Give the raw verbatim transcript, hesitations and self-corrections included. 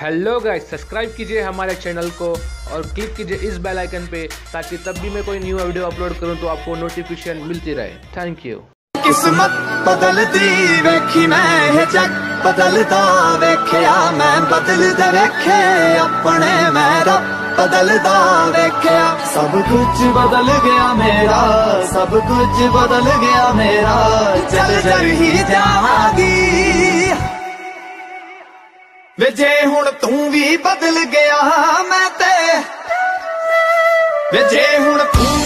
Hello guys, subscribe कीजिए हमारे channel को और क्लिक कीजिए इस बेल आइकन पे ताकि तब भी मैं कोई न्यू वीडियो अपलोड करूं तो आपको नोटिफिकेशन मिलती रहे। Thank you. किस्मत बदलती वेखी मैं ये जग बदलता वेख्या मैं बदलदा वेखे अपने मेरा बदलदा वेख्या सब कुछ बदल गया मेरा सब कुछ बदल गया मेरा चल जर ही जावांगी वे जे हुण तू भी बदल गया मैं ते वे जे हुण तू